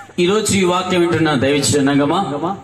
ఈరోజు ఈ వాక్యం వింటున్న దైవజనగమా,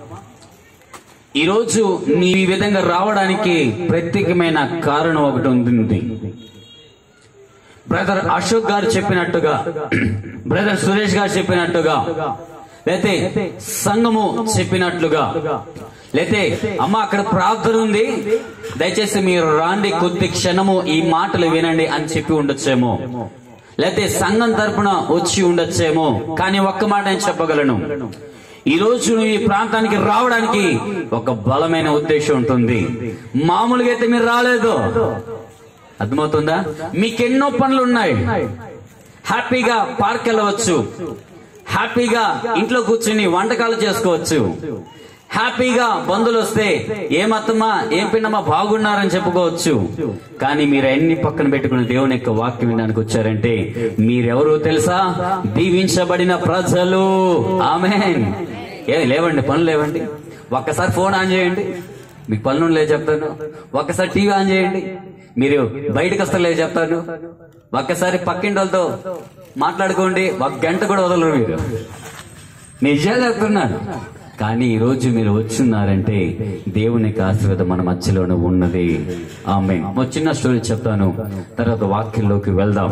ఈరోజు నీ ఈ విధంగా రావడానికి ప్రత్యేకమైన కారణం ఒకటి ఉంది. బ్రదర్ అశోక్ గారు చెప్పినట్టుగా, బ్రదర్ సురేష్ గారు చెప్పినట్టుగా, లేతే సంఘము చెప్పినట్లుగా, లేతే అమ్మ అక్కడ ప్రార్థన ఉంది, దయచేసి మీరు రాండి, కొద్ది క్షణము ఈ మాటలు వినండి అని చెప్పి ఉండొచ్చేమో, లేతే సంఘం తరపున వచ్చి ఉండొచ్చేమో. కానీ ఒక్క మాట నేను చెప్పగలను, ఈ రోజు నువ్వు ఈ ప్రాంతానికి రావడానికి ఒక బలమైన ఉద్దేశం ఉంటుంది. మామూలుగా అయితే మీరు రాలేదు, అర్థమవుతుందా? మీకెన్నో పనులు ఉన్నాయి. హ్యాపీగా పార్క్ వెళ్ళవచ్చు, హ్యాపీగా ఇంట్లో కూర్చుని వంటకాలు చేసుకోవచ్చు, హ్యాపీగా బంధువులు వస్తే ఏమత్తమ్మా ఏం పిండమ్మా బాగున్నారని చెప్పుకోవచ్చు. కానీ మీరు అన్ని పక్కన పెట్టుకుని దేవుని యొక్క వాక్యం వినడానికి వచ్చారంటే మీరెవరో తెలుసా? దీవించబడిన ప్రజలు. ఆమేన్. లేవండి, పనులు లేవండి. ఒక్కసారి ఫోన్ ఆన్ చేయండి, మీకు పనులు లేదు చెప్తాను. ఒక్కసారి టీవీ ఆన్ చేయండి, మీరు బయటకు వస్తారు లేదు చెప్తాను. ఒక్కసారి పక్కింటి వాళ్ళతో మాట్లాడుకోండి, ఒక గంట కూడా వదలరు మీరు. నిజంగా చెప్తున్నాను. కానీ ఈ రోజు మీరు వచ్చున్నారంటే దేవునికి ఆశీర్వాదం మన మధ్యలోనే ఉన్నది. ఆమేన్. ఒక చిన్న స్టోరీ చెప్తాను, తర్వాత వాక్యంలోకి వెళ్దాం.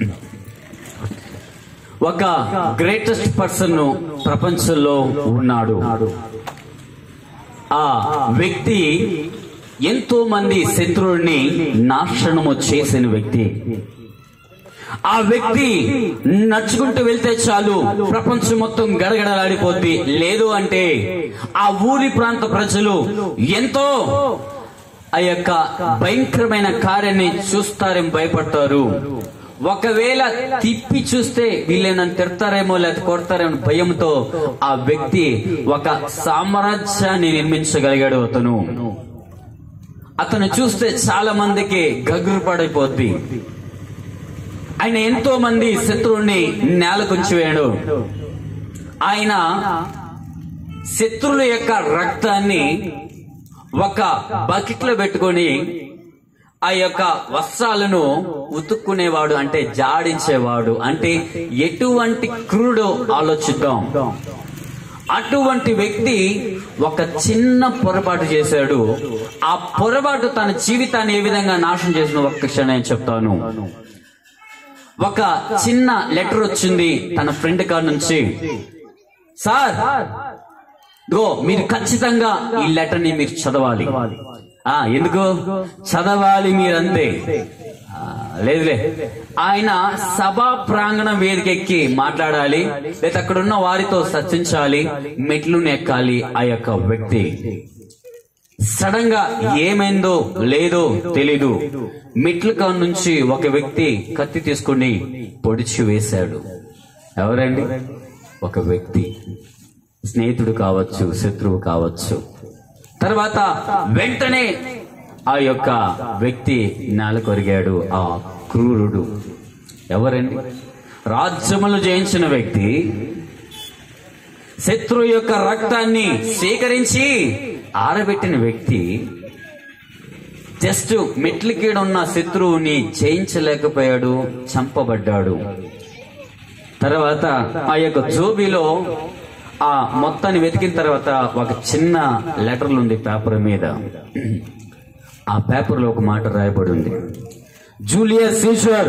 ఒక గ్రేటెస్ట్ పర్సన్ ప్రపంచంలో ఉన్నాడు. ఆ వ్యక్తి ఎంతో మంది శత్రువుల్ని నాశనము చేసిన వ్యక్తి. ఆ వ్యక్తి నడుచుకుంటూ వెళ్తే చాలు ప్రపంచం మొత్తం గడగడలాడిపోద్ది. లేదు అంటే ఆ ఊరి ప్రాంత ప్రజలు ఎంతో ఆ యొక్క భయంకరమైన కార్యాన్ని చూస్తారేమో, భయపడతారు. ఒకవేళ తిప్పి చూస్తే వీళ్ళేనని తిడతారేమో లేదా కొడతారేమో భయంతో ఆ వ్యక్తి ఒక సామ్రాజ్యాన్ని నిర్మించగలిగాడు. అతను చూస్తే చాలా మందికి గగురు పడిపోద్ది. ఆయన ఎంతో మంది శత్రువుల్ని నేలకొంచివేయడు. ఆయన శత్రువుల యొక్క రక్తాన్ని ఒక బకెట్ లో పెట్టుకొని ఆ యొక్క వస్త్రాలను ఉతుక్కునేవాడు, అంటే జాడించేవాడు. అంటే ఎటువంటి క్రూడో ఆలోచిద్దాం. అటువంటి వ్యక్తి ఒక చిన్న పొరపాటు చేశాడు. ఆ పొరపాటు తన జీవితాన్ని ఏ విధంగా నాశనం చేసిన ఒక్క క్షణం నేను చెప్తాను. ఒక చిన్న లెటర్ వచ్చింది తన ఫ్రెండ్ కాడ నుంచి. సార్ మీరు ఖచ్చితంగా ఈ లెటర్ ని మీరు చదవాలి. ఎందుకు చదవాలి మీరంతే? లేదులే, ఆయన సభా ప్రాంగణం వేదికెక్కి మాట్లాడాలి, లేదా అక్కడున్న వారితో చర్చించాలి, మెట్లుని ఎక్కాలి. ఆ యొక్క వ్యక్తి సడన్ గా ఏమైందో లేదో తెలీదు, మెట్ల కాడ నుంచి ఒక వ్యక్తి కత్తి తీసుకుని పొడిచి వేశాడు. ఎవరండి? ఒక వ్యక్తి, స్నేహితుడు కావచ్చు, శత్రువు కావచ్చు. తర్వాత వెంటనే ఆ యొక్క వ్యక్తి నేల కొరిగాడు. ఆ క్రూరుడు ఎవరండి? రాజ్యములు జయించిన వ్యక్తి, శత్రువు యొక్క రక్తాన్ని సేకరించి ఆరబెట్టిన వ్యక్తి, జస్ట్ మెట్లకీడ ఉన్న శత్రువుని జయించలేకపోయాడు, చంపబడ్డాడు. తర్వాత ఆ యొక్క జోబీలో ఆ మొత్తాన్ని వెతికిన తర్వాత ఒక చిన్న లెటర్లు ఉంది పేపర్ మీద. ఆ పేపర్ లో ఒక మాట రాయబడి ఉంది, జూలియస్ సీజర్,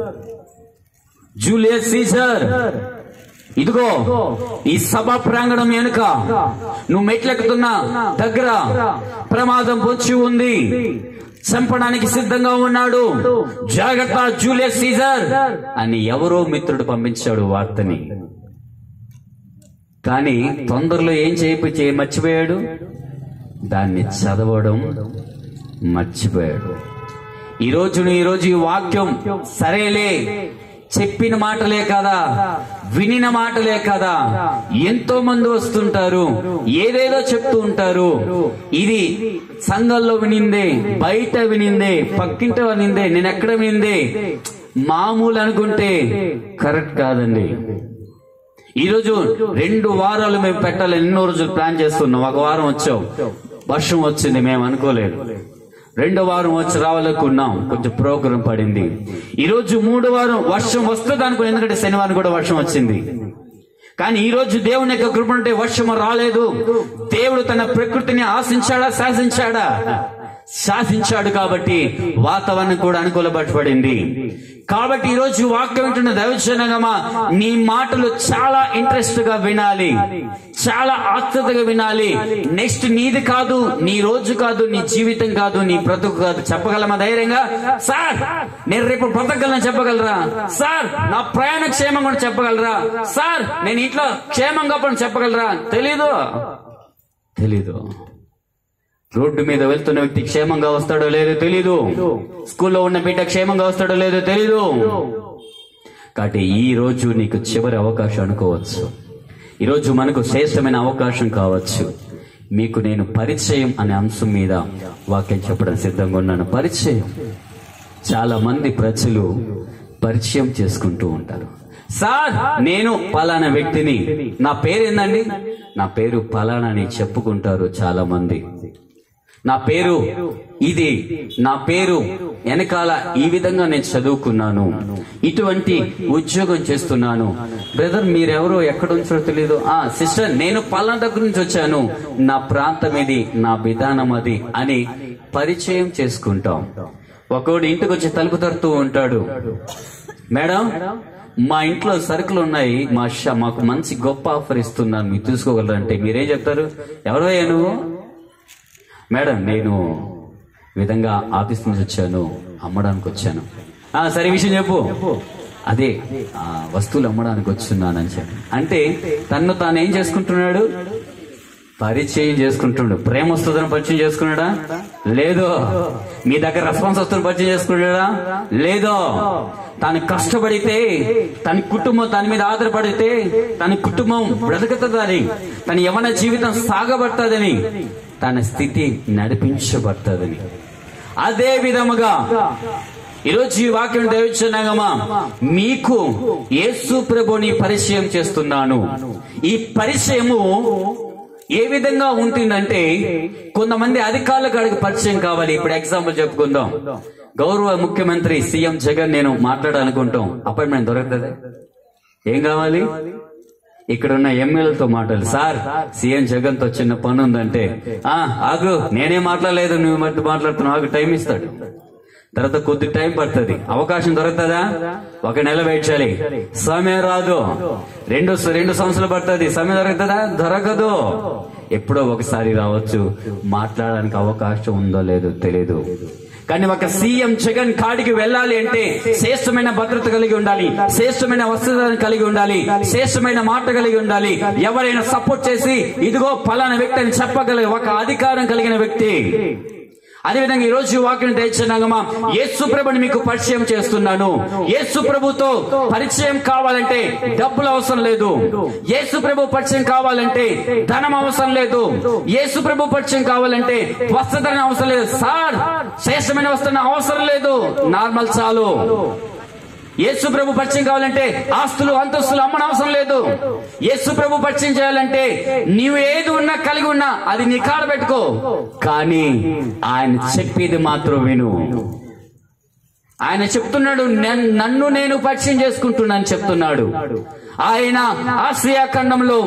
జూలియస్ సీజర్, ఇదిగో ఈ సభా ప్రాంగణం వెనుక నువ్వు మెట్లెక్కుతున్న దగ్గర ప్రమాదం పొంచి ఉంది, చంపడానికి సిద్ధంగా ఉన్నాడు, జాగ్రత్త జూలియస్ సీజర్ అని ఎవరో మిత్రుడు పంపించాడు వార్తని. కానీ తొందరలో ఏం మర్చిపోయాడు, దాన్ని చదవడం మర్చిపోయాడు. ఈరోజు ఈ వాక్యం సరేలే, చెప్పిన మాటలే కదా, వినిన మాటలే కదా, ఎంతో మంది వస్తుంటారు, ఏదేదో చెప్తూ ఉంటారు. ఇది సంఘంలో వినిందే, బయట వినిందే, పక్కింటి వినిందే, నేను ఎక్కడ వినిందే, మామూలు అనుకుంటే కరెక్ట్ కాదండి. ఈరోజు 2 వారాలు మేము పెట్టాలి, ఎన్నో రోజులు ప్లాన్ చేస్తున్నాం. ఒక వారం వచ్చావు, వర్షం వచ్చింది, మేము అనుకోలేదు. 2వ వారం వచ్చి రావాలనుకున్నాం, కొంచెం ప్రోగ్రాం పడింది. ఈరోజు 3వ వారం వర్షం వస్తుంది అనుకున్నాం, ఎందుకంటే శనివారం కూడా వర్షం వచ్చింది. కానీ ఈ రోజు దేవుని యొక్క కృప ఉంటే వర్షము రాలేదు. దేవుడు తన ప్రకృతిని ఆశించాడా, శాసించాడా? శాసించాడు. కాబట్టి వాతావరణం కూడా అనుకూలపరచబడింది. కాబట్టి ఈ రోజు వాక్యం వింటున్న దైవజనమా, నీ మాటలు చాలా ఇంట్రెస్ట్ గా వినాలి, చాలా ఆత్మతగా వినాలి. నెక్స్ట్ నీది కాదు, నీ రోజు కాదు, నీ జీవితం కాదు, నీ బ్రతుకు కాదు. చెప్పగలమా ధైర్యంగా? సార్ నేను రేపు బ్రతకగలను చెప్పగలరా? సార్ నా ప్రయాణ క్షేమం కూడా చెప్పగలరా? సార్ నేను ఇంట్లో క్షేమంగా పని చెప్పగలరా? తెలీదు. రోడ్డు మీద వెళ్తున్న వ్యక్తి క్షేమంగా వస్తాడో లేదో తెలీదు. స్కూల్లో ఉన్న బిడ్డ క్షేమంగా వస్తాడో లేదో తెలీదు. కాబట్టి ఈ రోజు నీకు చివరి అవకాశం అనుకోవచ్చు. ఈరోజు మనకు శ్రేష్టమైన అవకాశం కావచ్చు. మీకు నేను పరిచయం అనే అంశం మీద వాక్యం చెప్పడం సిద్ధంగా ఉన్నాను. పరిచయం. చాలా మంది ప్రజలు పరిచయం చేసుకుంటూ ఉంటారు. సార్ నేను పలానా వ్యక్తిని, నా పేరు ఏందండి, నా పేరు పలానా అని చెప్పుకుంటారు చాలా మంది. నా పేరు ఇది, నా పేరు వెనకాల ఈ విధంగా నేను చదువుకున్నాను, ఇటువంటి ఉద్యోగం చేస్తున్నాను. బ్రదర్ మీరెవరో ఎక్కడ ఉంచారో తెలీదు. సిస్టర్ నేను పలానా దగ్గర నుంచి వచ్చాను, నా ప్రాంతం ఇది, నా విధానం అది అని పరిచయం చేసుకుంటాం. ఒకడు ఇంటికి వచ్చి తలుపు తడుతూ ఉంటాడు. మేడం మా ఇంట్లో సరుకులు ఉన్నాయి, మాకు మంచి గొప్ప ఆఫర్ ఇస్తున్నాను, మీరు తీసుకోగలరంటే మీరేం చెప్తారు? ఎవరయ్యా నువ్వు? మేడం నేను విధంగా ఆఫీస్ నుంచి వచ్చాను, అమ్మడానికి వచ్చాను. సరే విషయం చెప్పు. అదే వస్తువులు అమ్మడానికి వచ్చున్నానని చెప్పి. అంటే తను తాను ఏం చేసుకుంటున్నాడు? పరిచయం చేసుకుంటున్నాడు. ప్రేమ వస్తుందని పరిచయం చేసుకున్నాడా? లేదో. మీ దగ్గర రెస్పాన్స్ వస్తుందని పరిచయం చేసుకున్నాడా? లేదో. తను కష్టపడితే, తన కుటుంబం తన మీద ఆధారపడితే తన కుటుంబం బ్రతుకుతుందని, తన యవ్వన జీవితం సాగబడుతుందని, తన స్థితి నడిపించబడుతుందని. అదే విధముగా ఈరోజు ఈ వాక్యం దైవజనమా, మీకు యేసు ప్రభుని పరిచయం చేస్తున్నాను. ఈ పరిచయము ఏ విధంగా ఉంటుందంటే, కొంతమంది అధికారుల కాడికి పరిచయం కావాలి. ఇప్పుడు ఎగ్జాంపుల్ చెప్పుకుందాం. గౌరవ ముఖ్యమంత్రి సీఎం జగన్ నేను మాట్లాడాలనుకుంటాం, అపాయింట్మెంట్ దొరకదు. ఏం కావాలి? ఇక్కడ ఉన్న ఎమ్మెల్యేలతో మాట్లాడాలి. సార్ సీఎం జగన్ తో చిన్న పని ఉందంటే, ఆగు నేనే మాట్లాడలేదు, నువ్వు మధ్య మాట్లాడుతున్నావు, ఆగు టైం ఇస్తాడు. తర్వాత కొద్ది టైం పడుతుంది. అవకాశం దొరుకుతుందా? 1 నెల వెయిట్ చేయాలి. సమయం రాదు. 2 సంవత్సరాలు పడుతుంది. సమయం దొరుకుతుందా? దొరకదు. ఎప్పుడో ఒకసారి రావచ్చు. మాట్లాడడానికి అవకాశం ఉందో లేదో తెలియదు. కానీ ఒక సీఎం జగన్ కాడికి వెళ్ళాలి అంటే శ్రేష్టమైన భద్రత కలిగి ఉండాలి, శ్రేష్టమైన వసతులను కలిగి ఉండాలి, శ్రేష్టమైన మాట కలిగి ఉండాలి. ఎవరైనా సపోర్ట్ చేసి ఇదిగో ఫలానా వ్యక్తి అని చెప్పగలిగే ఒక అధికారం కలిగిన వ్యక్తి. అదేవిధంగా ఈ రోజు వాక్యం దయచేయనమ్మా, యేసు ప్రభుని మీకు పరిచయం చేస్తున్నాను. యేసు ప్రభుతో పరిచయం కావాలంటే డబ్బులు అవసరం లేదు. యేసు ప్రభు పరిచయం కావాలంటే ధనం అవసరం లేదు. యేసు ప్రభు పరిచయం కావాలంటే వస్త్రధరణ అవసరం లేదు. సార్ శ్రేష్టమైన వస్త్రం అవసరం లేదు, నార్మల్ చాలు. యేసు ప్రభు పరిచయం కావాలంటే ఆస్తులు అంతస్తులు అమ్మడం అవసరం లేదు. యేసు ప్రభు పరిచయం చేయాలంటే నీవు ఏది ఉన్నా కలిగి ఉన్నా అది నీ కాడ పెట్టుకో, కానీ ఆయన చెప్పేది మాత్రం విను. ఆయన చెప్తున్నాడు, నన్ను నేను పరిచయం చేసుకుంటున్నాను చెప్తున్నాడు. ఆయన ఆసియా ఖండంలో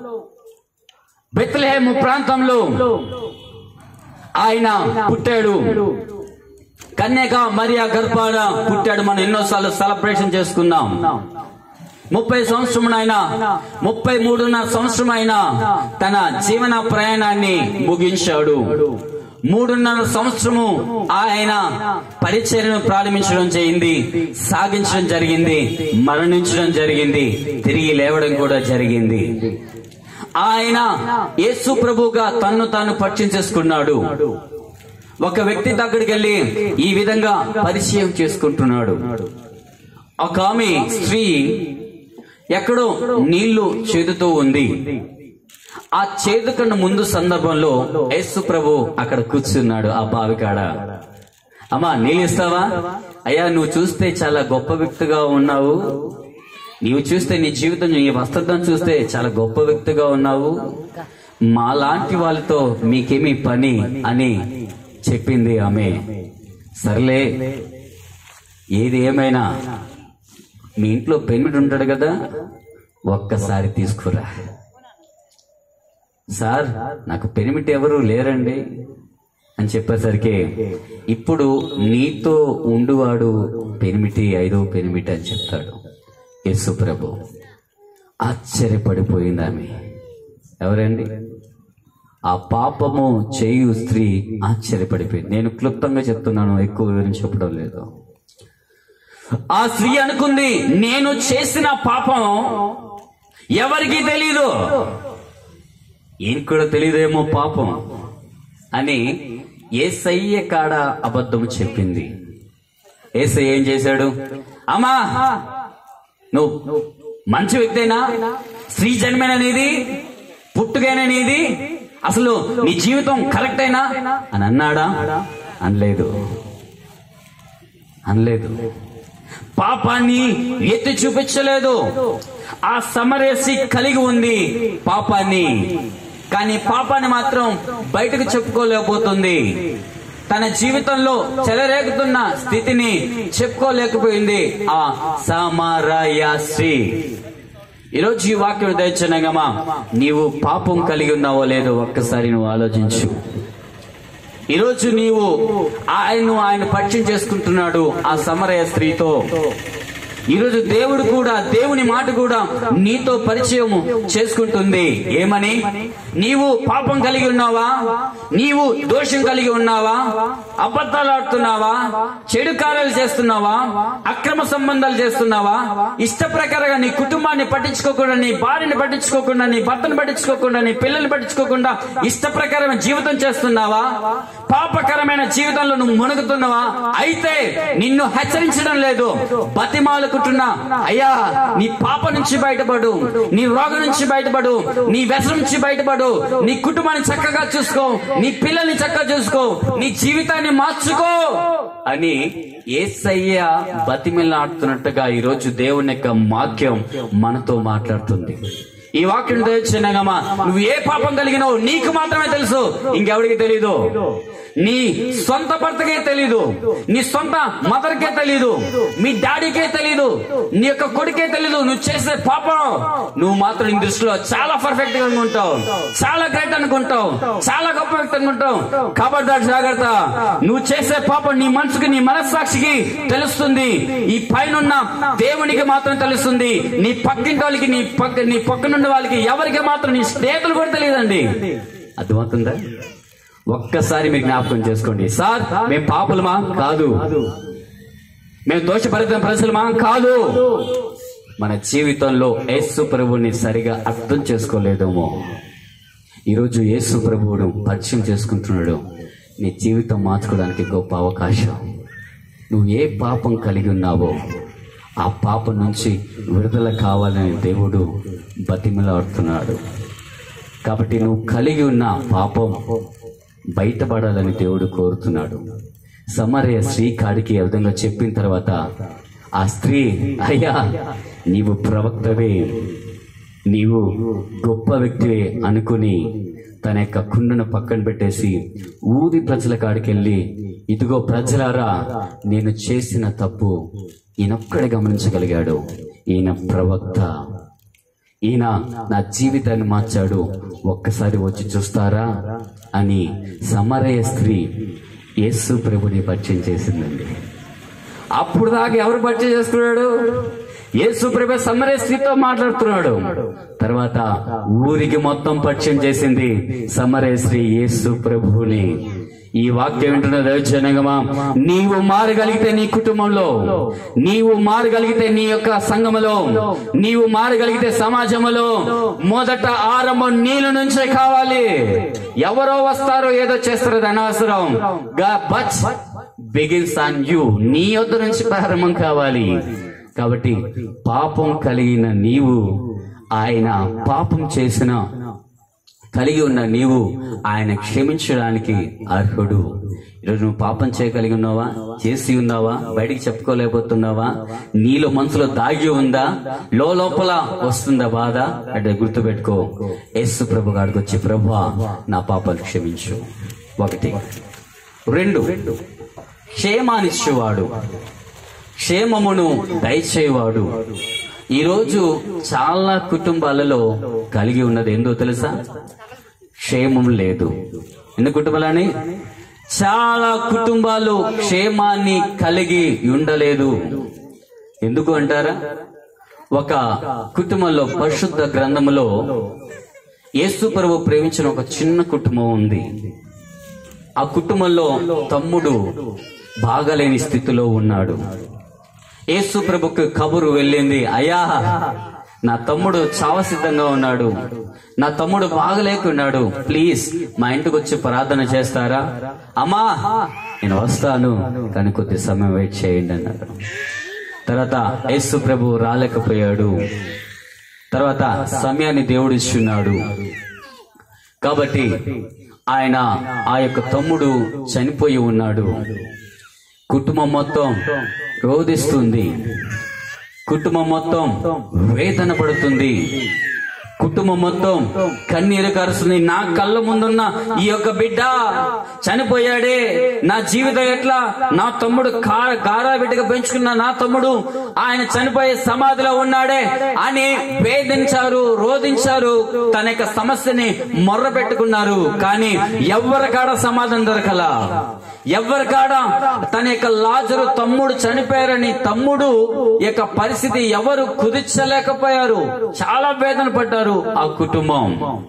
బెత్లెహేము ప్రాంతంలో ఆయన పుట్టాడు. కన్యక మరియా గర్భాన పుట్టాడు. మనం ఎన్నోసార్లు సెలబ్రేషన్ చేసుకున్నాం. 30 సంవత్సరం ఆయన 33.5 సంవత్సరం ఆయన తన జీవన ప్రయాణాన్ని ముగించాడు. 3.5 సంవత్సరము ఆయన పరిచర్యను ప్రారంభించడం జరిగింది, సాగించడం జరిగింది, మరణించడం జరిగింది, తిరిగి లేవడం కూడా జరిగింది. ఆయన యేసు ప్రభువుగా తన్ను తాను పరిచయం చేసుకున్నాడు. ఒక వ్యక్తి దగ్గరికి వెళ్ళి ఈ విధంగా పరిచయం చేసుకుంటున్నాడు. ఒక ఆమె స్త్రీ ఎక్కడో నీళ్లు చేదుతూ ఉంది. ఆ చేదుకన్నా ముందు సందర్భంలో యేసు ప్రభు అక్కడ కూర్చున్నాడు ఆ బావి కాడ. అమ్మా నీళ్ళు ఇస్తావా? అయ్యా నువ్వు చూస్తే చాలా గొప్ప వ్యక్తిగా ఉన్నావు, నీవు చూస్తే నీ జీవితం నీ వస్త్రం చూస్తే చాలా గొప్ప వ్యక్తిగా ఉన్నావు, మా లాంటి వాళ్ళతో మీకేమీ పని అని చెప్పింది ఆమె. సర్లే ఏది ఏమైనా మీ ఇంట్లో పెన్మిటి ఉంటాడు కదా, ఒక్కసారి తీసుకురా. సార్ నాకు పెనిమిటి ఎవరు లేరండి అని చెప్పేసరికి, ఇప్పుడు నీతో ఉండువాడు పెనిమిటి, 5వ పెనిమిటి అని చెప్తాడు యేసు ప్రభు. ఆశ్చర్యపడిపోయింది ఆమె. ఎవరండి? ఆ పాపము చేయు స్త్రీ ఆశ్చర్యపడిపోయింది. నేను క్లుప్తంగా చెప్తున్నాను, ఎక్కువ వివరించి చెప్పడం లేదు. ఆ స్త్రీ అనుకుంది, నేను చేసిన పాపం ఎవరికి తెలీదు, ఈయనకు కూడా తెలియదేమో పాపం అని యేసయ్య కాడ అబద్ధం చెప్పింది. యేసయ్య ఏం చేశాడు? అమ్మా, నువ్వు మంచి వ్యక్తేనా? స్త్రీ జన్మేనా నీది? పుట్టుకైనా నీది? అసలు నీ జీవితం కరెక్ట్ అయినా అని అన్నాడా? అనలేదు. పాపాన్ని ఎత్తి చూపించలేదు. ఆ సమరసి కలిగి ఉంది పాపాన్ని, కానీ పాపాన్ని మాత్రం బయటకు చెప్పుకోలేకపోతుంది. తన జీవితంలో చెలరేగుతున్న స్థితిని చెప్పుకోలేకపోయింది ఆ సమరయ స్త్రీ. ఈరోజు ఈ వాక్యం దయచేయనగమా, నీవు పాపం కలిగి ఉన్నావో లేదో ఒక్కసారి నువ్వు ఆలోచించు. ఈరోజు నీవు ఆయన పరిచయం చేసుకుంటున్నాడు ఆ సమరయ స్త్రీతో. ఈరోజు దేవుడు కూడా, దేవుని మాట కూడా నీతో పరిచయం చేసుకుంటుంది. ఏమని? నీవు పాపం కలిగి ఉన్నావా? నీవు దోషం కలిగి ఉన్నావా? అబద్ధాలు ఆడుతున్నావా? చెడు కార్యాలు చేస్తున్నావా? అక్రమ సంబంధాలు చేస్తున్నావా? ఇష్ట ప్రకారంగా నీ కుటుంబాన్ని పట్టించుకోకుండా, నీ భార్యని పట్టించుకోకుండా, నీ భర్తను పట్టించుకోకుండా, నీ పిల్లల్ని పట్టించుకోకుండా ఇష్ట ప్రకారమైన జీవితం చేస్తున్నావా? పాపకరమైన జీవితంలో నువ్వు మునుగుతున్నావా? అయితే నిన్ను హెచ్చరించడం లేదు, బతిమాలుకుంటున్నా, అయ్యా నీ పాప నుంచి బయటపడు, నీ రోగం నుంచి బయటపడు, నీ వ్యసనం నుంచి బయటపడు, నీ కుటుంబాన్ని చక్కగా చూసుకో, నీ పిల్లల్ని చక్కగా చూసుకో, నీ జీవితాన్ని మార్చుకో అని యేసయ్య బతిమిలాడుతున్నట్టుగా ఈరోజు దేవుని యొక్క వాక్యం మనతో మాట్లాడుతుంది. ఈ వాక్యం తెచ్చినగమా, నువ్వు ఏ పాపం కలిగినావు నీకు మాత్రమే తెలుసు, ఇంకెవడికి తెలీదు. నీ సొంత భర్తకే తెలీదు, నీ సొంత మదర్కే తెలీదు, మీ డాడీకే తెలీదు, నీ యొక్క కొడుకే తెలీదు. నువ్వు చేసే పాపం నువ్వు మాత్రం నీ దృష్టిలో చాలా పర్ఫెక్ట్ గా అనుకుంటావు, చాలా గ్రేట్ అనుకుంటావు, చాలా గొప్ప వ్యక్తి అనుకుంటావు. కాబట్టి జాగ్రత్త, నువ్వు చేసే పాపం నీ మనసుకి, నీ మనస్సాక్షికి తెలుస్తుంది. ఈ పైన దేవునికి మాత్రం తెలుస్తుంది. నీ పక్కింటి వాళ్ళకి, నీ పక్కనుండే వాళ్ళకి, ఎవరికి మాత్రం, నీ స్నేహితులు కూడా తెలియదండి. అర్థమవుతుందా? ఒక్కసారి మీరు జ్ఞాపకం చేసుకోండి. సార్ మేము పాపులమా? కాదు. మేము దోషభరిత ప్రజలమా? కాదు. మన జీవితంలో యేసు ప్రభువుని సరిగా అర్థం చేసుకోలేదేమో. ఈరోజు యేసు ప్రభువును పరిచయం చేసుకుంటున్నాడు. నీ జీవితం మార్చుకోవడానికి గొప్ప అవకాశం. నువ్వు ఏ పాపం కలిగి ఉన్నావో ఆ పాపం నుంచి విడుదల కావాలని దేవుడు బతిమిలాడుతున్నాడు. కాబట్టి నువ్వు కలిగి ఉన్న పాపం బయటపడాలని దేవుడు కోరుతున్నాడు. సమరయ స్త్రీ కాడికి ఆ విధంగా చెప్పిన తర్వాత ఆ స్త్రీ, అయ్యా నీవు ప్రవక్తవే, నీవు గొప్ప వ్యక్తివే అనుకుని తన యొక్క కుండను పక్కన పెట్టేసి ఊరి ప్రజల కాడికి వెళ్ళి, ఇదిగో ప్రజలారా, నేను చేసిన తప్పు ఈయనొక్కడే గమనించగలిగాడు, ఈయన ప్రవక్త, ఈయన నా జీవితాన్ని మార్చాడు, ఒక్కసారి వచ్చి చూస్తారా అని సమరయ స్త్రీ యేసు ప్రభుని పరిచయం చేసిందండి. అప్పుడు దాకా ఎవరు పరిచయం చేసుకున్నాడు? యేసు ప్రభు సమరయ స్త్రీతో మాట్లాడుతున్నాడు. తర్వాత ఊరికి మొత్తం పరిచయం చేసింది సమరయ స్త్రీ యేసు ప్రభుని. ఈ వాక్యం వింటున్న దైవజనమా, నీవు మారగలిగితే నీ కుటుంబంలో, నీవు మారగలిగితే నీ యొక్క సంఘములో, నీవు మారగలిగితే సమాజంలో, మొదట ఆరంభం నీళ్ళ నుంచే కావాలి. ఎవరో వస్తారో ఏదో చేస్తారో అది అనవసరం. But begins on you. నీ యొద్ద నుంచి ప్రారంభం కావాలి. కాబట్టి పాపం కలిగిన నీవు, ఆయన పాపం చేసిన కలిగి ఉన్న నీవు ఆయన క్షమించడానికి అర్హుడు. ఈరోజు నువ్వు పాపం చేయగలిగి ఉన్నావా? చేసి ఉన్నావా? బయటికి చెప్పుకోలేకపోతున్నావా? నీలో మనసులో దాగి ఉందా? లోపల వస్తుందా బాధ? అంటే గుర్తుపెట్టుకో, యేసు ప్రభు గారికి వచ్చి, ప్రభువా నా పాపాలు క్షమించు. 1. 2, క్షేమాన్నిచ్చేవాడు, క్షేమమును దయచేవాడు, ఈరోజు చాలా కుటుంబాలలో కలిగి ఉన్నది ఏందో తెలుసా? క్షేమం లేదు. ఎన్ని కుటుంబాలని? చాలా కుటుంబాలు క్షేమాన్ని కలిగి ఉండలేదు. ఎందుకు అంటారా? ఒక కుటుంబంలో పరిశుద్ధ గ్రంథములో యేసు ప్రభువు ప్రేమించిన ఒక చిన్న కుటుంబం ఉంది. ఆ కుటుంబంలో తమ్ముడు బాగలేని స్థితిలో ఉన్నాడు. యేసు ప్రభుకు కబురు వెళ్ళింది, అయ్యా నా తమ్ముడు చావసిద్ధంగా ఉన్నాడు, నా తమ్ముడు బాగలేకున్నాడు, ప్లీజ్ మా ఇంటికి వచ్చి ప్రార్థన చేస్తారా? అమ్మా నేను వస్తాను, కానీ కొద్ది సమయం వెయిట్ చేయండి అన్నాడు. తర్వాత యేసు ప్రభు రాలేకపోయాడు. తర్వాత సమయాన్ని దేవుడు ఇస్తున్నాడు కాబట్టి ఆయన ఆ యొక్క తమ్ముడు చనిపోయి ఉన్నాడు. కుటుంబం మొత్తం రోదిస్తుంది, కుటుంబం మొత్తం వేదన పడుతుంది, కుటుంబం మొత్తం కన్నీరు కారుస్తుంది. నా కళ్ళ ముందున్న ఈ యొక్క బిడ్డ చనిపోయాడే, నా జీవితం ఎట్లా? నా తమ్ముడు గారా బిడ్డగా పెంచుకున్న నా తమ్ముడు ఆయన చనిపోయే సమాధిలో ఉన్నాడే అని వేధించారు, రోధించారు, తన యొక్క సమస్యని మొర్ర పెట్టుకున్నారు. కానీ ఎవరికాడ సమాధానం దొరకల. ఎవరికాడ తన యొక్క లాజరు తమ్ముడు చనిపోయారని తమ్ముడు యొక్క పరిస్థితి ఎవరు కుదిర్చలేకపోయారు. చాలా వేదన పడ్డారు ఆ కుటుంబం.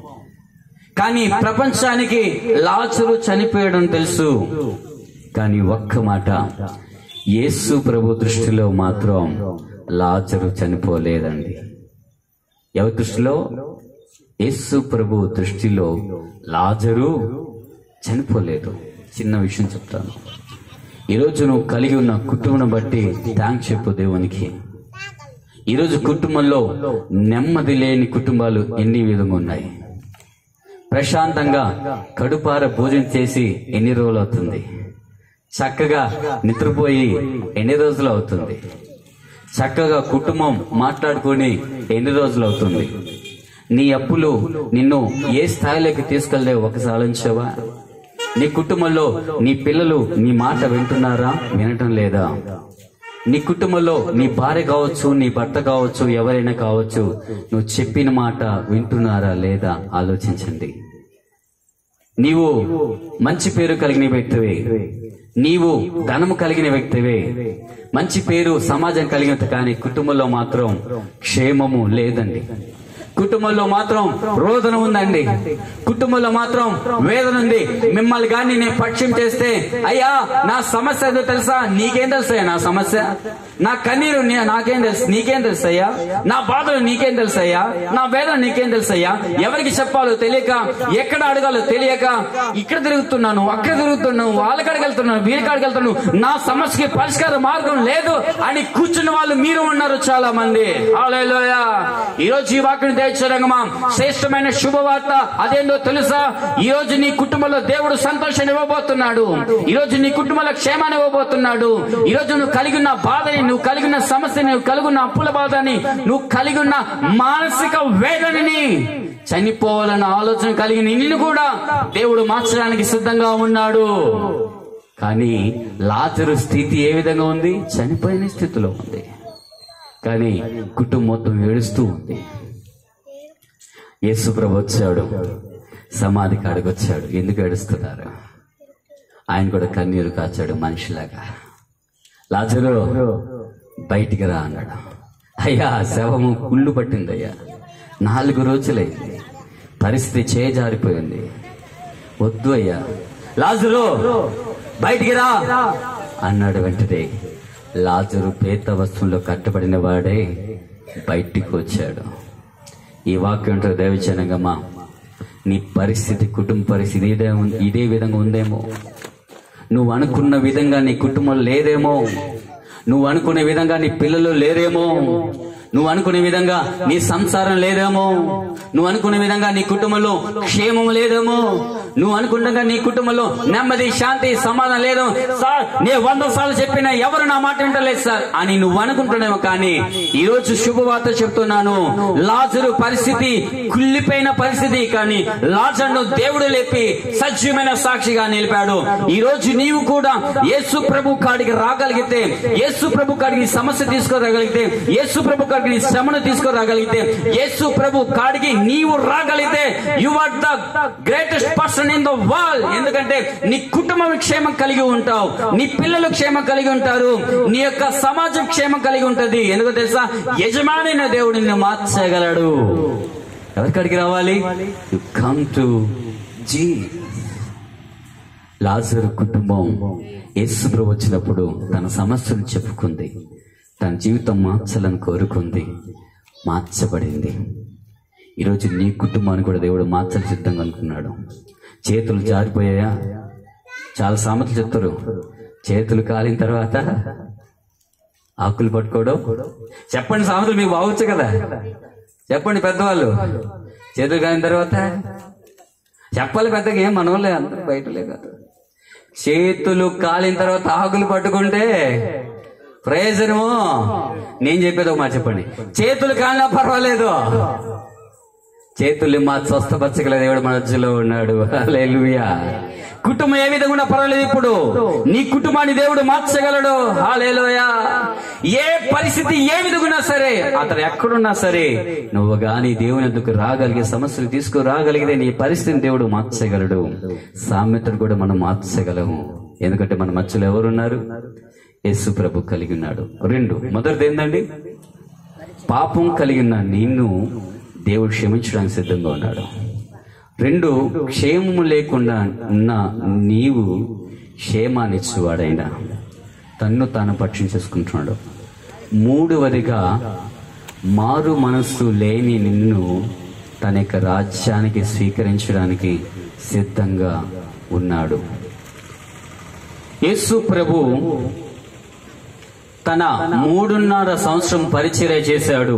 కానీ ప్రపంచానికి లాజరు చనిపోయాడని తెలుసు. కానీ ఒక్క మాట, యేసు ప్రభు దృష్టిలో మాత్రం లాజరు చనిపోలేదండి. ఎవరి దృష్టిలో? యేసు ప్రభు దృష్టిలో లాజరు చనిపోలేదు. చిన్న విషయం చెప్తాను. ఈరోజు నువ్వు కలిగి ఉన్న కుటుంబం బట్టి థ్యాంక్స్ చెప్పు దేవునికి. ఈరోజు కుటుంబంలో నెమ్మది లేని కుటుంబాలు ఎన్ని విధంగా ఉన్నాయి. ప్రశాంతంగా కడుపార భోజనం చేసి ఎన్ని రోజులు అవుతుంది? చక్కగా నిద్రపోయి ఎన్ని రోజులు అవుతుంది? చక్కగా కుటుంబం మాట్లాడుకొని ఎన్ని రోజులు అవుతుంది? నీ అప్పులు నిన్ను ఏ స్థాయిలోకి తీసుకెళ్లేవు ఒకసారి ఆలోచించావా? నీ కుటుంబంలో నీ పిల్లలు నీ మాట వింటున్నారా? వినటం లేదా? నీ కుటుంబంలో నీ భార్య కావచ్చు, నీ భర్త కావచ్చు, ఎవరైనా కావచ్చు, నువ్వు చెప్పిన మాట వింటున్నారా లేదా ఆలోచించండి. నీవు మంచి పేరు కలిగిన వ్యక్తివే, నీవు ధనము కలిగిన వ్యక్తివే, మంచి పేరు సమాజం కలిగిన, కానీ కుటుంబంలో మాత్రం క్షేమము లేదండి. కుటుంబంలో మాత్రం రోదన ఉందండి. కుటుంబంలో మాత్రం వేదన ఉంది. మిమ్మల్ని కానీ నేను పక్షం చేస్తే, అయ్యా నా సమస్య ఏదో తెలుసా? నీకేం తెలుసయ్యా నా సమస్య? నా కన్నీరు నాకేం తెలుసు? నీకేం తెలుసయ్యా? నా బాధలు నీకేం తెలుసయ్యా? నా వేదన నీకేం తెలుసయ్యా? ఎవరికి చెప్పాలో తెలియక, ఎక్కడ అడగాలో తెలియక, ఇక్కడ తిరుగుతున్నాను, అక్కడ తిరుగుతున్నాను, వాళ్ళ కాడికి వెళ్తున్నాను, వీళ్ళ కాడికి వెళ్తున్నాను, నా సమస్యకి పరిష్కార మార్గం లేదు అని కూర్చున్న వాళ్ళు మీరు ఉన్నారు చాలా మంది. హల్లెలూయా. ఈరోజు ఈ వాక్యం దయచేరంగమా శ్రేష్టమైన శుభవార్త అదేందో తెలుసా? ఈ రోజు నీ కుటుంబంలో దేవుడు సంతోషాన్ని ఇవ్వబోతున్నాడు. ఈ రోజు నీ కుటుంబంలో క్షేమాన్ని ఇవ్వబోతున్నాడు. ఈ రోజు నువ్వు కలిగి ఉన్న బాధని, నువ్వు కలిగి ఉన్న సమస్యని, నువ్వు కలిగి ఉన్న అప్పుల బాధని, నువ్వు కలిగి ఉన్న మానసిక వేదనని, చనిపోవాలన్న ఆలోచన కలిగిన నిన్ను కూడా దేవుడు మార్చడానికి సిద్ధంగా ఉన్నాడు. కానీ లాజరు స్థితి ఏ విధంగా ఉంది? చనిపోయిన స్థితిలో ఉంది. కానీ కుటుంబం మొత్తం ఏడుస్తూ ఉంది. యేసు ప్రభు వచ్చాడు, సమాధి కాడికి వచ్చాడు. ఎందుకు ఏడుస్తున్నారు? ఆయన కూడా కన్నీరు కాచాడు మనిషిలాగా. లాజరు బయటికి రా అన్నాడు. అయ్యా శవము కుళ్ళు పట్టిందయ్యా, 4 రోజులైంది, పరిస్థితి చేజారిపోయింది, వద్దు అయ్యా, లాజరు బయటికి రా అన్నాడు. వెంటనే లాజరు పేత వస్తువులో కట్టబడిన వాడే బయటికి వచ్చాడు. ఈ వాక్యం దైవజనంగమా, నీ పరిస్థితి, కుటుంబ పరిస్థితి ఇదే విధంగా ఉందేమో. నువ్వు అనుకున్న విధంగా నీ కుటుంబం లేదేమో, నువ్వు అనుకునే విధంగా నీ పిల్లలు లేరేమో, నువ్వు అనుకునే విధంగా నీ సంసారం లేదేమో, నువ్వు అనుకునే విధంగా నీ కుటుంబంలో క్షేమం లేదేమో, నువ్వు అనుకుంటా నీ కుటుంబంలో నెమ్మది, శాంతి, సమాధానం లేదు. సార్ నేను 100 సార్లు చెప్పినా ఎవరు నా మాట వింటలేదు సార్ అని నువ్వు అనుకుంటున్నావు. కానీ ఈ రోజు శుభవార్త చెప్తున్నాను. లాజరు పరిస్థితి కుళ్ళిపోయిన పరిస్థితి, కానీ లాజరును దేవుడు లేపి సజీవమైన సాక్షిగా నిలిపాడు. ఈ రోజు నీవు కూడా యేసు ప్రభు కాడికి రాగలిగితే, యేసు ప్రభు కాడికి సమస్య తీసుకోగలిగితే, యేసు ప్రభు కాడికి వరకు నీ శ్రమను తీసుకురాగలిగితే, యేసు ప్రభు కాడికి నీవు రాగలిగితే, you are the greatest person in the world. ఎందుకంటే నీ కుటుంబం క్షేమం కలిగి ఉంటావు, నీ పిల్లలు క్షేమం కలిగి ఉంటారు, నీ యొక్క సమాజం క్షేమం కలిగి ఉంటది. ఎందుకో తెలుసా? యజమానైన దేవుడు నిన్ను మార్చగలడు. ఎవరికాడికి రావాలి? You come to Jesus. లాజరు కుటుంబం యేసు ప్రభు వచ్చినప్పుడు తన సమస్యలు చెప్పుకుంది, తన జీవితం మార్చాలని కోరుకుంది, మార్చబడింది. ఈరోజు నీ కుటుంబాన్ని కూడా దేవుడు మార్చాలి సిద్ధంగా అనుకున్నాడు. చేతులు జారిపోయాయా? చాలా సామెతలు చెప్తారు, చేతులు కాలిన తర్వాత ఆకులు పట్టుకోవడం. చెప్పండి, సామెతలు మీకు బాగొచ్చు కదా, చెప్పండి పెద్దవాళ్ళు. చేతులు కాలిన తర్వాత చెప్పాలి పెద్దగా, ఏం మనోళ్ళే, అందరూ బయటలే కాదు. చేతులు కాలిన తర్వాత ఆకులు పట్టుకుంటే ప్రయోజనము. నేను చెప్పేది ఒక మాట చెప్పండి, చేతులు కాలినా పర్వాలేదు, చేతుల్ని మా స్వస్థపరచగల దేవుడు మన మధ్యలో ఉన్నాడు. హల్లెలూయా. కుటుంబం ఏ విధంగా పర్వాలేదు, ఇప్పుడు నీ కుటుంబాన్ని దేవుడు మార్చగలడు. హల్లెలూయా. ఏ పరిస్థితి ఏ విధంగా సరే, అతను ఎక్కడున్నా సరే, నువ్వు గాని దేవుని ఎందుకు రాగలిగే, సమస్యలు తీసుకురాగలిగితే నీ పరిస్థితిని దేవుడు మార్చగలడు. సామెతను కూడా మనం మార్చగలము. ఎందుకంటే మన మధ్యలో ఎవరున్నారు? యేసు ప్రభు కలిగి ఉన్నాడు. మొదటిది ఏందండి? పాపం కలిగిన నిన్ను దేవుడు క్షమించడానికి సిద్ధంగా ఉన్నాడు. క్షేమము లేకుండా ఉన్న నీవు క్షేమాన్నిచ్చేవాడైనా తన్ను తాను పరీక్షించేసుకుంటున్నాడు. మూడవదిగా మారు మనస్సు లేని నిన్ను తన యొక్క రాజ్యానికి స్వీకరించడానికి సిద్ధంగా ఉన్నాడు. యేసు ప్రభు తన 3.5 సంవత్సరం పరిచర్య చేశాడు.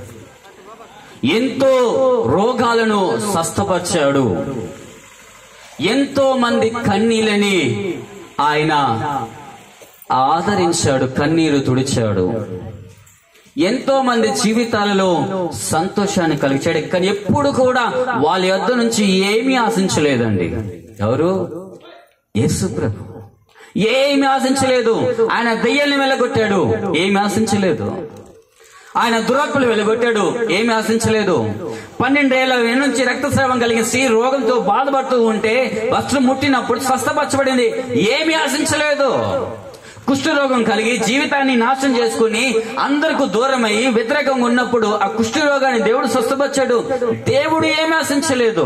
ఎంతో రోగాలను స్వస్థపరిచాడు. ఎంతో మంది కన్నీళ్ళని ఆయన ఆదరించాడు, కన్నీరు తుడిచాడు. ఎంతో మంది జీవితాలలో సంతోషాన్ని కలిగించాడు. కానీ ఎప్పుడు కూడా వాళ్ళ యొద్ద నుంచి ఏమీ ఆశించలేదండి. ఎవరు? యేసు ప్రభు. ఏమి ఆశించలేదు. ఆయన దెయ్యాల్ని వెళ్ళగొట్టాడు, ఏమి ఆశించలేదు. ఆయన దురాత్మలు వెలుగొట్టాడు, ఏమి ఆశించలేదు. 12 ఏళ్ల నుంచి రక్తస్రావం కలిగిన స్త్రీ రోగంతో బాధపడుతూ ఉంటే వస్త్రం ముట్టినప్పుడు స్వస్థపరచబడింది, ఏమి ఆశించలేదు. కుష్ఠరోగం కలిగి జీవితాన్ని నాశనం చేసుకుని అందరికి దూరమై వ్యతిరేకంగా ఉన్నప్పుడు ఆ కుష్ఠరోగాన్ని దేవుడు స్వస్థపరిచాడు, దేవుడు ఏమి ఆశించలేదు.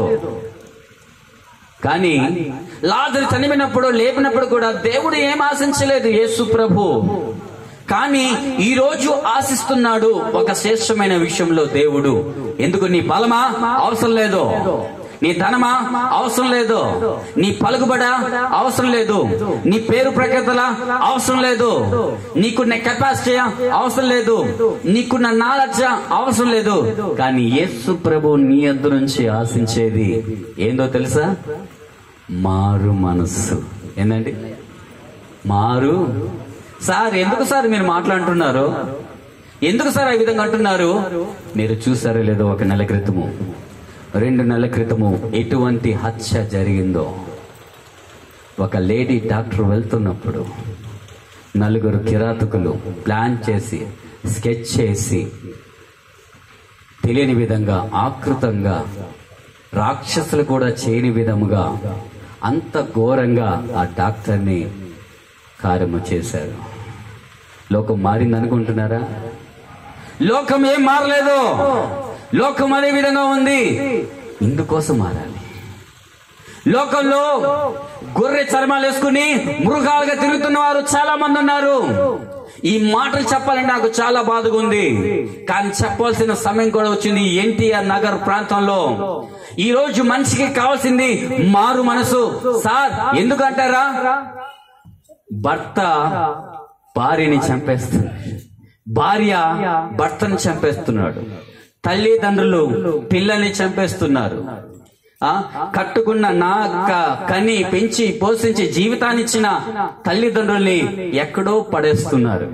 కానీ లాజరు చనిపోయినప్పుడు లేపినప్పుడు కూడా దేవుడు ఏం ఆశించలేదు యేసు ప్రభు. కానీ ఈ రోజు ఆశిస్తున్నాడు ఒక శ్రేష్టమైన విషయంలో దేవుడు. ఎందుకు? నీ బలమా అవసరం లేదు, నీ ధనమా అవసరం లేదు, నీ పలుకుబడ అవసరం లేదు, నీ పేరు ప్రఖ్యాతల అవసరం లేదు, నీకున్న కెపాసిటీ అవసరం లేదు, నీకున్న నాలెడ్జ్ అవసరం లేదు. కానీ యేసు ప్రభు నీ యొద్ద నుంచి ఆశించేది ఏందో తెలుసా? మారు మనస్సు. ఏందండి మారు? సార్ ఎందుకు సార్ మీరు మాట్లాడుతున్నారు? ఎందుకు సార్ ఆ విధంగా అంటున్నారు? మీరు చూసారో లేదో, 1 నెల క్రితము 2 నెలల క్రితము ఎటువంటి హత్య జరిగిందో. ఒక లేడీ డాక్టర్ వెళ్తున్నప్పుడు 4 కిరాతకులు ప్లాన్ చేసి స్కెచ్ చేసి తెలియని విధంగా ఆకృతంగా రాక్షసులు కూడా చేయని విధముగా అంత ఘోరంగా ఆ డాక్టర్ని కార్యము చేశారు. లోకం మారింది అనుకుంటున్నారా? లోకం ఏం మారలేదు. లోకం అదే విధంగా ఉంది. ఇందుకోసం మారాలి. లోకంలో గొర్రె చర్మాలు వేసుకుని మృగాలుగా తిరుగుతున్న వారు చాలా మంది ఉన్నారు. ఈ మాటలు చెప్పాలంటే నాకు చాలా బాధగా ఉంది. కానీ చెప్పాల్సిన సమయం కూడా వచ్చింది. ఎన్టీఆర్ నగర్ ప్రాంతంలో ఈ రోజు మనిషికి కావాల్సింది మారు మనసు. సార్ ఎందుకంటారా? భర్త భార్యని చంపేస్తుంది, భార్య భర్తను చంపేస్తున్నాడు, తల్లిదండ్రులు పిల్లల్ని చంపేస్తున్నారు, కట్టుకున్న కని పెంచి పోషించి జీవితాన్ని ఇచ్చిన తల్లిదండ్రుల్ని ఎక్కడో పడేస్తున్నారు.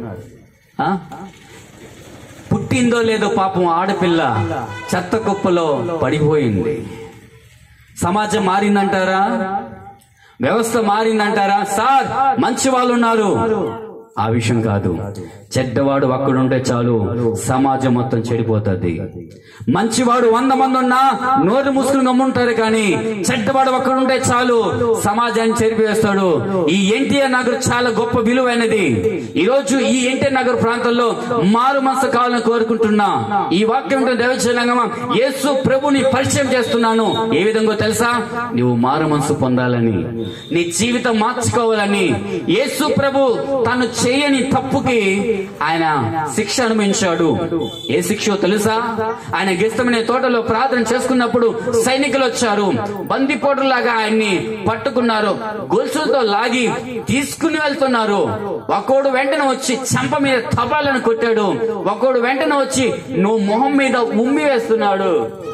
పుట్టిందో లేదో పాపం ఆడపిల్ల చెత్త కుప్పలో పడిపోయింది. సమాజం మారిందంటారా? వ్యవస్థ మారిందంటారా? సార్ మంచి వాళ్ళు ఉన్నారు, ఆ విషయం కాదు. చెడ్డవాడు ఒక్కడుంటే చాలు సమాజం మొత్తం చెడిపోతుంది. మంచివాడు 100 మంది ఉన్నా నోరు మూసుకుని గమ్ముంటారు, కానీ చెడ్డవాడు ఒక్కడుంటే చాలు సమాజాన్ని చెరిపివేస్తాడు. ఈ ఎన్టీఆర్ నగర్ చాలా గొప్ప విలువైనది. ఈ రోజు ఈ ఎన్టీఆర్ నగర్ ప్రాంతంలో మారు మనసు కావాలని కోరుకుంటున్నా. ఈ వాక్యం దేవచనంగా యేసు ప్రభుని పరిచయం చేస్తున్నాను. ఏ విధంగా తెలుసా? నువ్వు మారు మనసు పొందాలని, నీ జీవితం మార్చుకోవాలని. యేసు ప్రభు తను చేయని తప్పుకి ఆయన శిక్ష అనుభవించాడు. ఏ శిక్ష తెలుసా? ఆయన గెస్తమనే తోటలో ప్రార్థన చేసుకున్నప్పుడు సైనికులు వచ్చారు, బందిపోటులాగా ఆయన్ని పట్టుకున్నారు, గొలుసులతో లాగి తీసుకుని వెళ్తున్నారు. ఒకడు వెంటనే వచ్చి చంప మీద తపాలను కొట్టాడు, ఒకడు వెంటనే వచ్చి నువ్వు మొహం మీద ఉమ్మి వేస్తున్నాడు.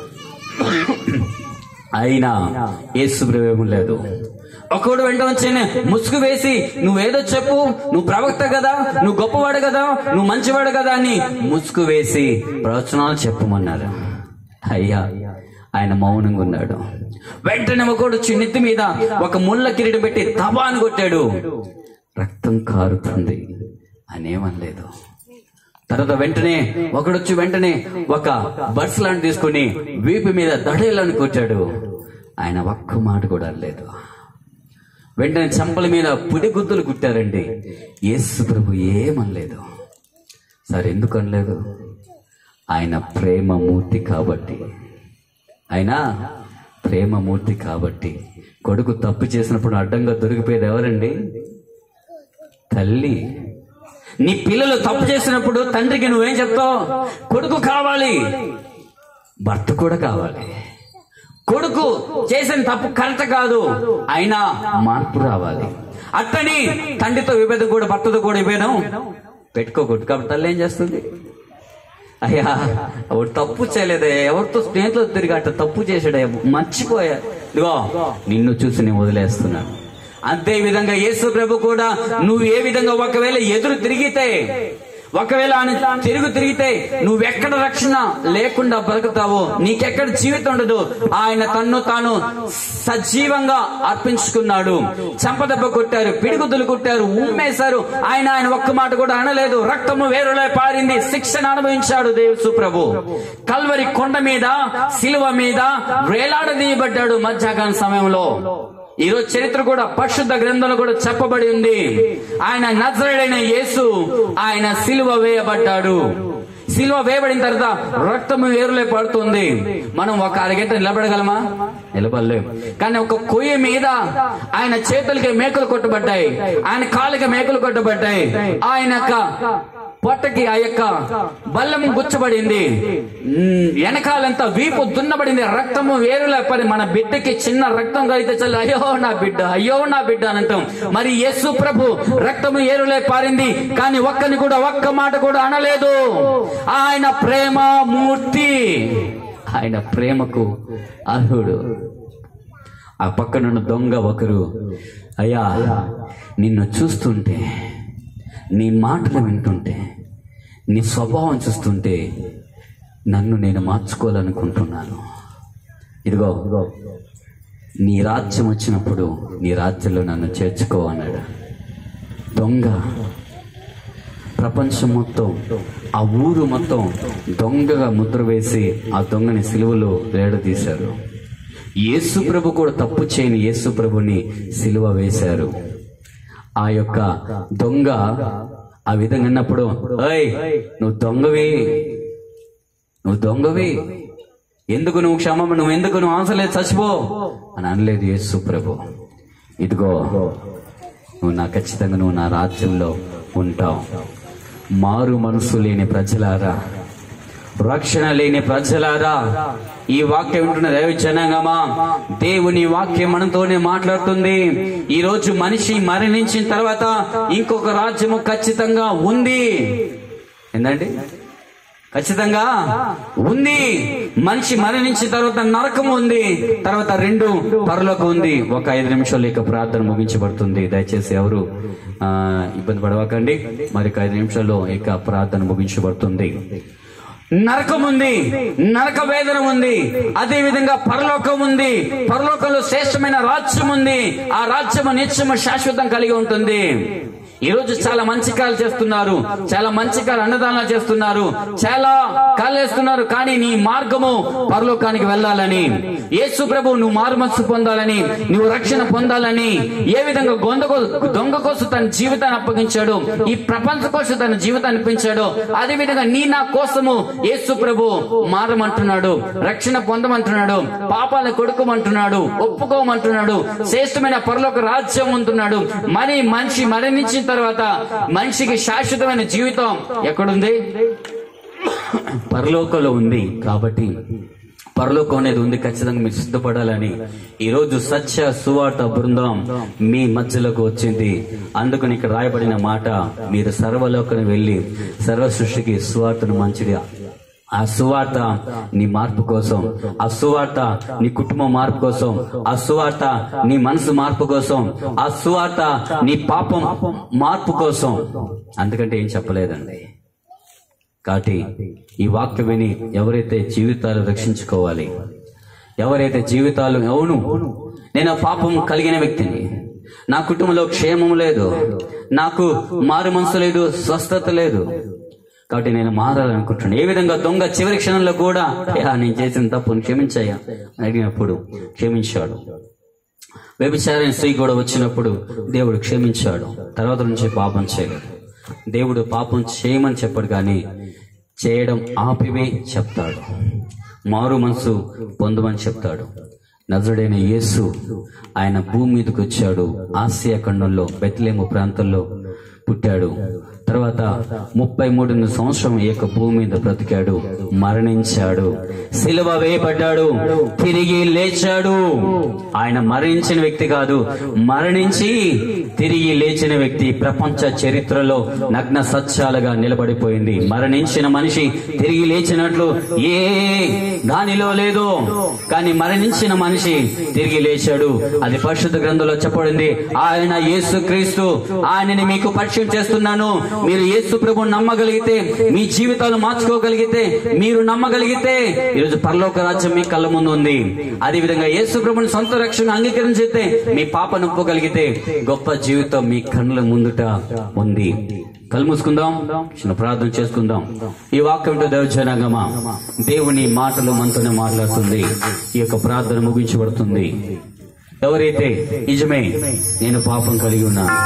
అయినా యేసు ప్రభు లేదు. ఒకడు వెంట వచ్చి ముసుగు వేసి నువ్వేదో చెప్పు, నువ్వు ప్రవక్త కదా, నువ్వు గొప్పవాడు కదా, నువ్వు మంచివాడు కదా అని ముసుగు వేసి ప్రవచనాలు చెప్పమన్నారు. అయ్యా ఆయన మౌనంగా ఉన్నాడు. వెంటనే ఒకడు వచ్చి నెత్తి మీద ఒక ముళ్ళ కిరీటం పెట్టి తబాను కొట్టాడు. రక్తం కారుతుంది అనేమనలేదు. తర్వాత వెంటనే ఒకడొచ్చి వెంటనే ఒక బడ్స్ లాంటి తీసుకుని వీపు మీద దడేలని కొట్టాడు. ఆయన ఒక్క మాట కూడా అనలేదు. వెంటనే చంపల మీద పుడి గుద్దులు కుట్టారండి. యేసు ప్రభు ఏమనలేదు. సరే ఎందుకు అనలేదు? ఆయన ప్రేమమూర్తి కాబట్టి. ఆయన ప్రేమమూర్తి కాబట్టి. కొడుకు తప్పు చేసినప్పుడు అడ్డంగా దొరికిపోయేది ఎవరండి? తల్లి. నీ పిల్లలు తప్పు చేసినప్పుడు తండ్రికి నువ్వేం చెప్తావు? కొడుకు కావాలి, భర్త కూడా కావాలి. కొడుకు చేసిన తప్పు కరెక్ట్ కాదు, అయినా మార్పు రావాలి. అట్టని తండ్రితో విభేదం కూడా భర్తతో కూడా విభేదం పెట్టుకోకూడదు. కాబట్టి తల్లి ఏం చేస్తుంది? అయ్యా ఎవరు తప్పు చేయలేదే, ఎవరితో స్నేహితులు తిరిగి అట్ట తప్పు చేసాడయ్యా, మర్చిపోయా, ఇదిగో నిన్ను చూసి నేను వదిలేస్తున్నాను. అంతే విధంగా యేసు ప్రభు కూడా నువ్వు ఏ విధంగా ఒకవేళ ఎదురు తిరిగితే, ఒకవేళ తిరిగితే నువ్వెక్కడ రక్షణ లేకుండా బ్రతుకుతావో, నీకెక్కడ జీవితం ఉండదు. ఆయన తన్ను తాను సజీవంగా అర్పించుకున్నాడు. చెంపదెబ్బ కొట్టారు, పిడిగుద్దులు కొట్టారు, ఉమ్మేశారు. ఆయన ఒక్క మాట కూడా అనలేదు. రక్తము వేరులే పారింది. శిక్షను అనుభవించాడు యేసు ప్రభు. కల్వరి కొండ మీద, శిలువ మీద వేలాడదీయబడ్డాడు మధ్యాహ్న సమయంలో. ఈరోజు చరిత్ర కూడా పరిశుద్ధ గ్రంథంలో కూడా చెప్పబడి ఉంది. ఆయన నజరేయుడైన యేసు ఆయన సిలువ వేయబడ్డాడు. సిలువ వేయబడిన తర్వాత రక్తము వేరులే పడుతుంది. మనం ఒక అరగంట నిలబడగలమా? నిలబడలేము. కానీ ఒక కొయ్య మీద ఆయన చేతులకి మేకలు కొట్టబడ్డాయి, ఆయన కాళ్ళకి మేకలు కొట్టబడ్డాయి, ఆయన పొట్టకి ఆ యొక్క బల్లం గుచ్చబడింది, వెనకాలంతా వీపు దున్నబడింది, రక్తము వేరులే పడి. మన బిడ్డకి చిన్న రక్తం కలిగితే చాలు అయ్యో నా బిడ్డ, అయ్యో నా బిడ్డ అని అంటాం. మరి యేసు ప్రభు రక్తము ఏరులే పారింది, కానీ ఒక్కని కూడా ఒక్క మాట కూడా అనలేదు. ఆయన ప్రేమ మూర్తి, ఆయన ప్రేమకు అర్హుడు. ఆ పక్కనున్న దొంగ ఒకరు, అయ్యా నిన్ను చూస్తుంటే, నీ మాటలు వింటుంటే, నీ స్వభావం చూస్తుంటే నన్ను నేను మార్చుకోవాలనుకుంటున్నాను. ఇదిగో నీ రాజ్యం వచ్చినప్పుడు నీ రాజ్యంలో నన్ను చేర్చుకో అన్నాడు. దొంగ ప్రపంచం మొత్తం, ఆ ఊరు మొత్తం దొంగగా ముద్ర వేసి ఆ దొంగని సిలువలో వేడదీశారు. యేసు ప్రభు కూడా తప్పు చేయని యేసు ప్రభుని సిలువ వేశారు. ఆ యొక్క దొంగ ఆ విధంగా అన్నప్పుడు, ఏయ్ నువ్వు దొంగవి, ఎందుకు నువ్వు క్షమము, నువ్వు అవసరం లేదు, చచ్చిపో అని అనలేదు యేసు ప్రభు. ఇదిగో నువ్వు ఖచ్చితంగా నువ్వు నా రాజ్యంలో ఉంటావు. మారు మనసు లేని ప్రజలారా, రక్షణ లేని ప్రజలారా, ఈ వాక్యం ఉంటున్న దైవ జనాంగమా, దేవుని వాక్యం మనతోనే మాట్లాడుతుంది. ఈ రోజు మనిషి మరణించిన తర్వాత ఇంకొక రాజ్యము ఖచ్చితంగా ఉంది. ఏంటండి? ఖచ్చితంగా ఉంది. మనిషి మరణించిన తర్వాత నరకం ఉంది, తర్వాత 2 పరలోకం ఉంది. ఒక 5 నిమిషాలు ఇక ప్రార్థన ముగించబడుతుంది. దయచేసి ఎవరు ఇబ్బంది పడవకండి. మరి 5 నిమిషాల్లో ఇక ప్రార్థన ముగించబడుతుంది. నరకం ఉంది, నరక వేదన ఉంది, అదే విధంగా పరలోకం ఉంది. పరలోకంలో శ్రేష్టమైన రాజ్యం ఉంది. ఆ రాజ్యము నిత్యము శాశ్వతం కలిగి ఉంటుంది. ఈ రోజు చాలా మంచి కాలు చేస్తున్నారు, చాలా మంచి కాలు అన్నదానాలు చేస్తున్నారు, చాలా కాలు వేస్తున్నారు. కానీ నీ మార్గము పరలోకానికి వెళ్ళాలని, యేసు ప్రభు నువ్వు మారు మనసు పొందాలని, నువ్వు రక్షణ పొందాలని ఏ విధంగా దొంగ కోసం తన జీవితాన్ని అప్పగించాడు, ఈ ప్రపంచం కోసం తన జీవితాన్ని అర్పించాడు, అదే విధంగా నీ నా కోసము యేసు ప్రభు మారమంటున్నాడు, రక్షణ పొందమంటున్నాడు, పాపాలను కొడుకోమంటున్నాడు, ఒప్పుకోమంటున్నాడు, శ్రేష్టమైన పరలోక రాజ్యం ఉంటున్నాడు. మరి మనిషి మరణించిన తర్వాత మనిషికి శాశ్వతమైన జీవితం ఎక్కడుంది? పరలోకంలో ఉంది. కాబట్టి పరలోకం అనేది ఉంది, ఖచ్చితంగా మీరు సిద్ధపడాలని ఈ రోజు సత్య సువార్త బృందం మీ మధ్యలోకి వచ్చింది. అందుకని ఇక్కడ రాయబడిన మాట, మీరు సర్వలోకం వెళ్లి సర్వ సృష్టికి సువార్తను మంచిగా, ఆ సువార్త నీ మార్పు కోసం, ఆ సువార్త నీ కుటుంబం మార్పు కోసం, ఆ సువార్త నీ మనసు మార్పు కోసం, ఆ సువార్త నీ పాపం మార్పు కోసం. అందుకంటే ఏం చెప్పలేదండి. కాబట్టి ఈ వాక్యం విని ఎవరైతే జీవితాలు రక్షించుకోవాలి, ఎవరైతే జీవితాలు, అవును నేను పాపం కలిగిన వ్యక్తిని, నా కుటుంబంలో క్షేమం లేదు, నాకు మారు మనసు లేదు, స్వస్థత లేదు, కాబట్టి నేను మారాలనుకుంటున్నాను. ఏ విధంగా దొంగ చివరి క్షణంలో కూడా నేను చేసిన తప్పును క్షమించాయా అడిగినప్పుడు క్షమించాడు. వ్యభిచారైన స్త్రీ కూడా వచ్చినప్పుడు దేవుడు క్షమించాడు. తర్వాత నుంచి పాపం చేయలేదు. దేవుడు పాపం చేయమని చెప్పాడు, కానీ చేయడం ఆపివే చెప్తాడు. మారు మనసు పొందమని చెప్తాడు. నజరుడైన యేసు ఆయన భూమి మీదకి వచ్చాడు. ఆసియా ఖండంలో బెత్లెహేము ప్రాంతంలో పుట్టాడు. తర్వాత 33 సంవత్సరం ఈ యొక్క భూమి మీద బ్రతికాడు, మరణించాడు, సిలువ వేయబడ్డాడు, తిరిగి లేచాడు. ఆయన మరణించిన వ్యక్తి కాదు, మరణించి తిరిగి లేచిన వ్యక్తి ప్రపంచ చరిత్రలో నగ్న సత్యాలుగా నిలబడిపోయింది. మరణించిన మనిషి తిరిగి లేచినట్లు ఏ దానిలో లేదు, కానీ మరణించిన మనిషి తిరిగి లేచాడు. అది పరిశుద్ధ గ్రంథంలో చెప్పబడింది. ఆయన యేసు క్రీస్తు, ఆయనని మీకు పరిచయం చేస్తున్నాను. మీరు యేసు ప్రభువుని నమ్మగలిగితే, మీ జీవితాలు మార్చుకోగలిగితే, మీరు నమ్మగలిగితే ఈరోజు పరలోక రాజ్యం మీ కళ్ళ ముందు ఉంది. అదే విధంగా యేసు ప్రభువుని సొంత రక్షణ అంగీకరించితే, మీ పాపను ఒప్పుకోగలిగితే గొప్ప జీవితం మీ కళ్ళ ముందుట ఉంది. కళ్ళు మూసుకుందాం, చిన్న ప్రార్థన చేసుకుందాం. ఈ వాక్యంతో దైవజనాంగమా, దేవుని మాటలు మనతోనే మాట్లాడుతుంది. ఈ యొక్క ప్రార్థన ముగించబడుతుంది. ఎవరైతే నిజమే నేను పాపం కలిగి ఉన్నాను,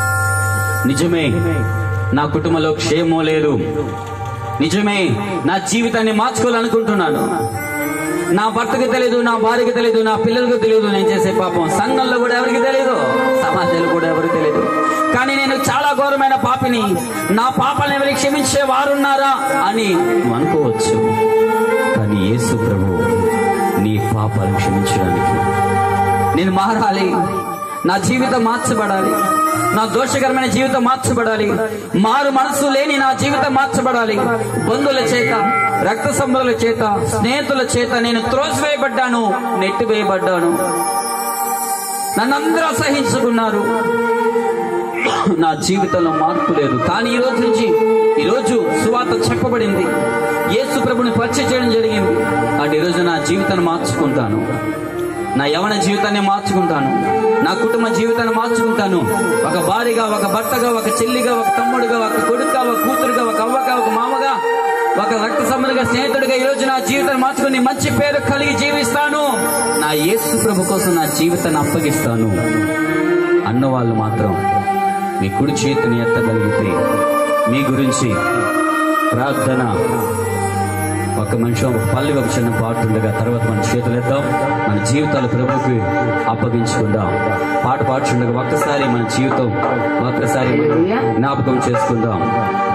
నిజమే నా కుటుంబంలో క్షేమం లేదు, నిజమే నా జీవితాన్ని మార్చుకోవాలనుకుంటున్నాను, నా భర్తకి తెలియదు, నా భార్యకి తెలియదు, నా పిల్లలకు తెలియదు నేను చేసే పాపం, సంఘంలో కూడా ఎవరికి తెలియదు, సమాజంలో కూడా ఎవరికి తెలియదు, కానీ నేను చాలా ఘోరమైన పాపిని, నా పాపాలను ఎవరికి క్షమించే వారున్నారా అని నువ్వు అనుకోవచ్చు. కానీ యేసు ప్రభు నీ పాపాలను క్షమించడానికి, నేను మారాలి, నా జీవితం మార్చబడాలి, నా దోషకరమైన జీవితం మార్చబడాలి, మారు మనసు లేని నా జీవితం మార్చబడాలి. బంధువుల చేత, రక్త సంబంధుల చేత, స్నేహితుల చేత నేను త్రోసివేయబడ్డాను, నెట్టివేయబడ్డాను, నన్నందరూ అసహించుకున్నారు, నా జీవితంలో మార్పు లేదు. కానీ ఈరోజు సువార్త చెప్పబడింది, యేసు ప్రభుని పరిచయం చేయడం జరిగింది. అంటే ఈరోజు నా జీవితాన్ని మార్చుకుంటాను, నా యవన జీవితాన్ని మార్చుకుంటాను, నా కుటుంబ జీవితాన్ని మార్చుకుంటాను. ఒక భార్యగా, ఒక భర్తగా, ఒక చెల్లిగా, ఒక తమ్ముడుగా, ఒక కొడుకుగా, ఒక కూతురుగా, ఒక అవ్వగా, ఒక మామగా, ఒక రక్త సంబంధిగా, స్నేహితుడిగా ఈరోజు నా జీవితాన్ని మార్చుకుని మంచి పేరు కలిగి జీవిస్తాను, నా యేసు ప్రభు కోసం నా జీవితాన్ని అప్పగిస్తాను అన్నవాళ్ళు మాత్రం మీ కుడి చేతిని ఎత్తగలిగితే మీ గురించి ప్రార్థన, ఒక మనిషి ఒక పల్లె ఒక చిన్న పాట ఉండగా తర్వాత మన చేతులు ఎత్తాం, మన జీవితాలు ప్రభువుకి అప్పగించుకుందాం. పాట పాడుచుండగా ఒక్కసారి మన జీవితం ఒక్కసారి జ్ఞాపకం చేసుకుందాం.